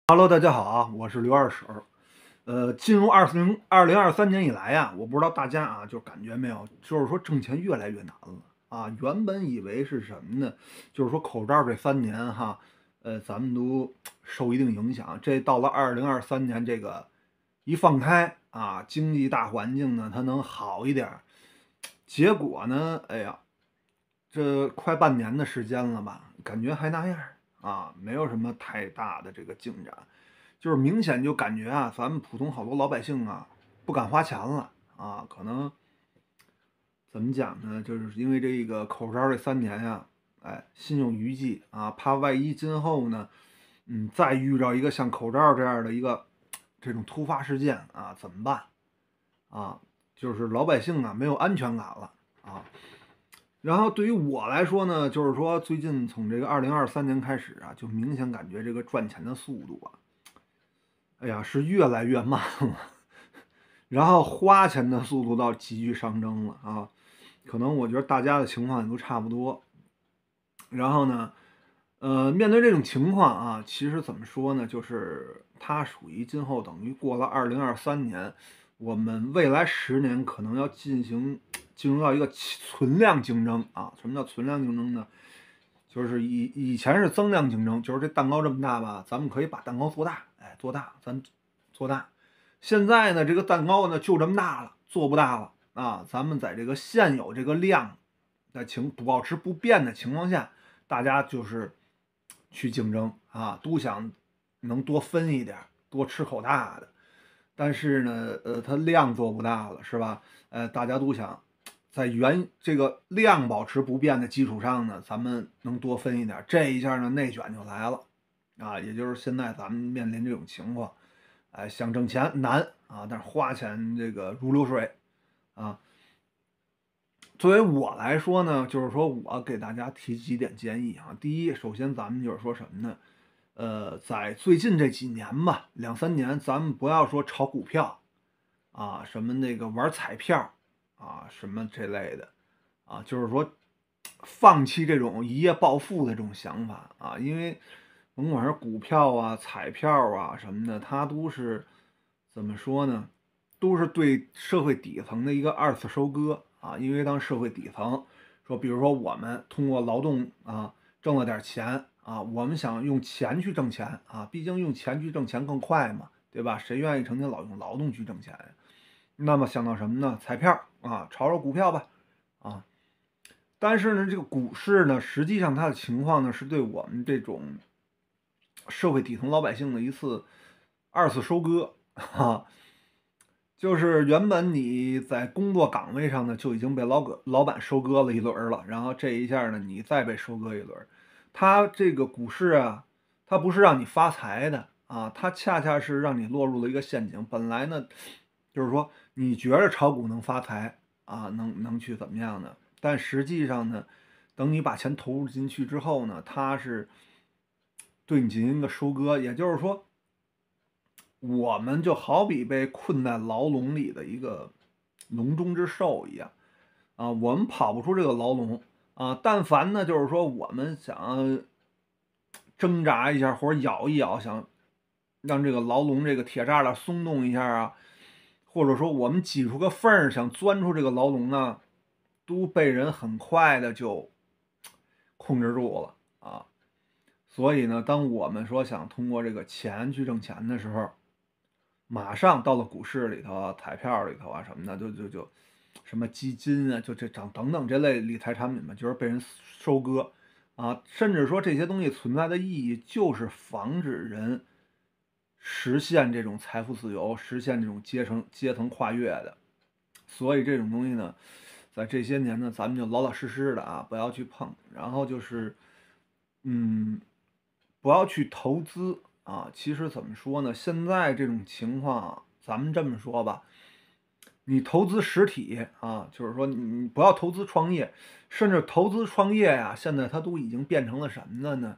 Hello，大家好啊，我是刘二婶儿。进入2023年以来呀，我不知道大家啊，就感觉没有，就是说挣钱越来越难了啊。原本以为是什么呢？就是说口罩这3年哈，咱们都受一定影响。这到了2023年这个一放开啊，经济大环境呢它能好一点儿。结果呢，哎呀，这快半年的时间了吧，感觉还那样儿啊，没有什么太大的这个进展。就是明显就感觉啊，咱们普通好多老百姓啊，不敢花钱了啊。可能怎么讲呢？就是因为这个口罩这3年呀，哎，心有余悸啊，怕万一今后呢，再遇到一个像口罩这样的一个这种突发事件啊，怎么办啊？就是老百姓啊，没有安全感了啊。然后对于我来说呢，就是说最近从这个2023年开始啊，就明显感觉这个赚钱的速度啊，哎呀，是越来越慢了。然后花钱的速度倒急剧上升了啊，可能我觉得大家的情况也都差不多。然后呢，面对这种情况啊，其实怎么说呢，就是它属于今后等于过了2023年，我们未来10年可能要进入到一个存量竞争啊。什么叫存量竞争呢？就是以前是增量竞争，就是这蛋糕这么大吧，咱们可以把蛋糕做大，哎，做大，咱做大。现在呢，这个蛋糕呢就这么大了，做不大了啊。咱们在这个现有这个量的保持不变的情况下，大家就是去竞争啊，都想能多分一点，多吃口大的。但是呢，它量做不大了，是吧？大家都想在这个量保持不变的基础上呢，咱们能多分一点。这一下呢，内卷就来了啊！也就是现在咱们面临这种情况，哎，想挣钱难啊，但是花钱这个如流水啊。作为我来说呢，就是说我给大家提几点建议啊。第一，首先咱们就是说什么呢？在最近这几年吧，2、3年，咱们不要说炒股票啊，什么那个玩彩票啊，什么这类的啊，就是说放弃这种一夜暴富的这种想法啊。因为甭管是股票啊、彩票啊什么的，它都是怎么说呢？都是对社会底层的一个二次收割啊。因为当社会底层说，比如说我们通过劳动啊挣了点钱啊，我们想用钱去挣钱啊，毕竟用钱去挣钱更快嘛，对吧？谁愿意成天老用劳动去挣钱呀？那么想到什么呢？彩票啊，炒股票吧啊。但是呢，这个股市呢，实际上它的情况呢，是对我们这种社会底层老百姓的一次二次收割啊。就是原本你在工作岗位上呢，就已经被老板收割了一轮了，然后这一下呢，你再被收割一轮。它这个股市啊，它不是让你发财的啊，它恰恰是让你落入了一个陷阱。本来呢，就是说你觉着炒股能发财啊，能去怎么样呢？但实际上呢，等你把钱投入进去之后呢，它是对你进行一个收割。也就是说，我们就好比被困在牢笼里的一个笼中之兽一样啊，我们跑不出这个牢笼啊。但凡呢，就是说我们想挣扎一下或者咬一咬，想让这个牢笼这个铁栅栏松动一下啊，或者说我们挤出个缝儿想钻出这个牢笼呢，都被人很快的就控制住了啊。所以呢，当我们说想通过这个钱去挣钱的时候，马上到了股市里头啊、彩票里头啊什么的，就什么基金啊，就这等等这类理财产品嘛，就是被人收割啊。甚至说这些东西存在的意义就是防止人实现这种财富自由，实现这种阶层跨越的。所以这种东西呢，在这些年呢，咱们就老老实实的啊，不要去碰。然后就是，嗯，不要去投资啊。其实怎么说呢？现在这种情况啊，咱们这么说吧，你投资实体啊，就是说你不要投资创业，甚至投资创业呀，现在它都已经变成了什么了呢？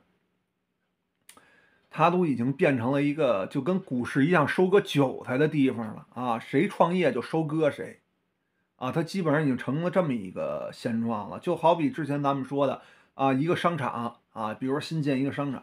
它都已经变成了一个就跟股市一样收割韭菜的地方了啊！谁创业就收割谁啊！它基本上已经成了这么一个现状了。就好比之前咱们说的啊，一个商场啊，比如说新建一个商场，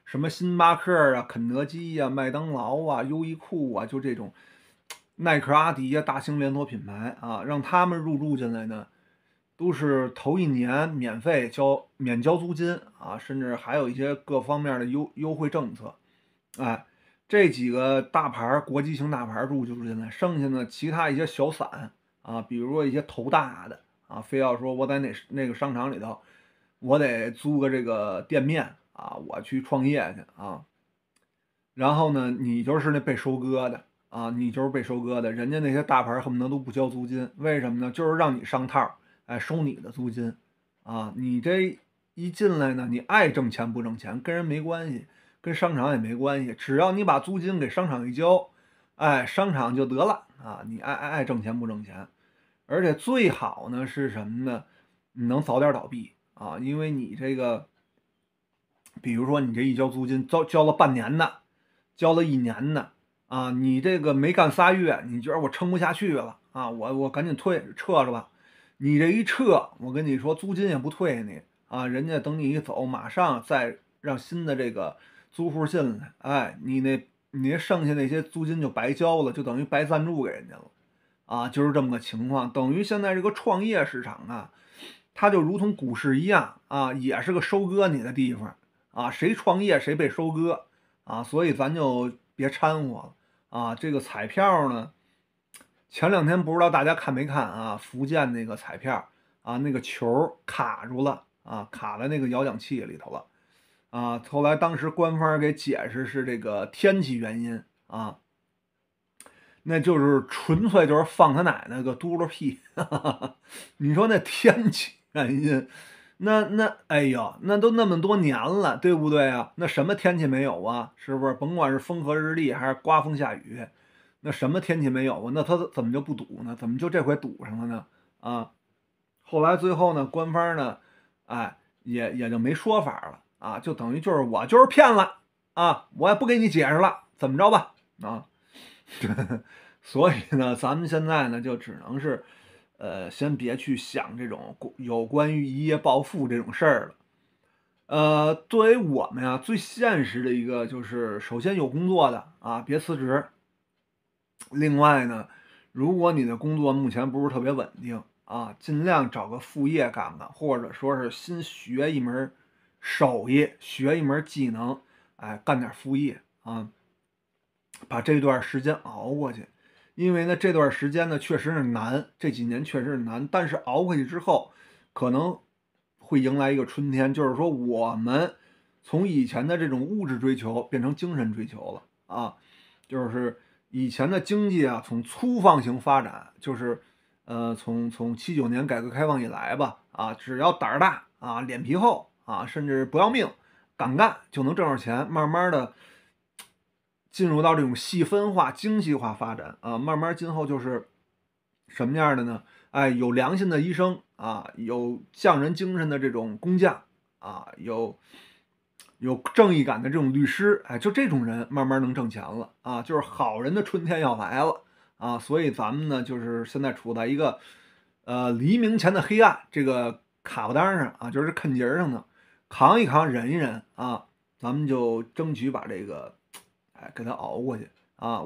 什么星巴克啊、肯德基呀、麦当劳啊、优衣库啊，就这种耐克、阿迪呀大型连锁品牌啊，让他们入驻进来呢，都是头一年免交租金啊，甚至还有一些各方面的优惠政策。哎，这几个大牌国际型大牌入驻进来，剩下呢其他一些小散啊，比如说一些头大的啊，非要说我在那个商场里头，我得租个这个店面啊，我去创业去啊。然后呢，你就是那被收割的啊，你就是被收割的。人家那些大牌恨不得都不交租金，为什么呢？就是让你上套，哎，收你的租金啊。你这一进来呢，你爱挣钱不挣钱跟人没关系，跟商场也没关系，只要你把租金给商场一交，哎，商场就得了啊。你爱挣钱不挣钱，而且最好呢是什么呢？你能早点倒闭啊，因为你这个，比如说你这一交租金交了半年的。交了一年呢，啊，你这个没干3月，你觉得我撑不下去了啊，我赶紧撤了吧。你这一撤，我跟你说，租金也不退你啊，人家等你一走，马上再让新的这个租户进来，哎，你那剩下那些租金就白交了，就等于白赞助给人家了啊，就是这么个情况。等于现在这个创业市场啊，它就如同股市一样啊，也是个收割你的地方啊，谁创业谁被收割。啊，所以咱就别掺和了啊。这个彩票呢，前2天不知道大家看没看啊？福建那个彩票啊，那个球卡住了啊，卡在那个摇奖器里头了啊。后来当时官方给解释是这个天气原因啊，那就是纯粹就是放他奶奶个嘟噜屁！你说那天气原因？哎呦，那都那么多年了，对不对啊？那什么天气没有啊？是不是？甭管是风和日丽还是刮风下雨，那什么天气没有啊？那他怎么就不赌呢？怎么就这回赌上了呢？啊，后来最后呢，官方呢，哎，也就没说法了啊，就等于就是我就是骗了啊，我也不给你解释了，怎么着吧？啊，所以呢，咱们现在呢，就只能是。先别去想这种有关于一夜暴富这种事儿了。作为我们呀，最现实的一个就是，首先有工作的啊，别辞职。另外呢，如果你的工作目前不是特别稳定啊，尽量找个副业干干，或者说是新学一门手艺，学一门技能，哎，干点副业啊，把这段时间熬过去。因为呢，这段时间呢确实是难，这几年确实是难，但是熬过去之后，可能会迎来一个春天，就是说我们从以前的这种物质追求变成精神追求了啊，就是以前的经济啊，从粗放型发展，就是从79年改革开放以来吧，啊，只要胆儿大啊，脸皮厚啊，甚至不要命，敢干就能挣着钱，慢慢的。进入到这种细分化、精细化发展啊，慢慢今后就是什么样的呢？哎，有良心的医生啊，有匠人精神的这种工匠啊，有正义感的这种律师，哎，就这种人慢慢能挣钱了啊，就是好人的春天要来了啊，所以咱们呢，就是现在处在一个黎明前的黑暗这个卡巴当上啊，就是坎节上呢，扛一扛，忍一忍啊，咱们就争取把这个。哎，给他熬过去啊！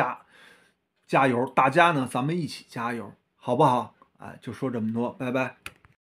加油，大家呢，咱们一起加油，好不好？哎，就说这么多，拜拜。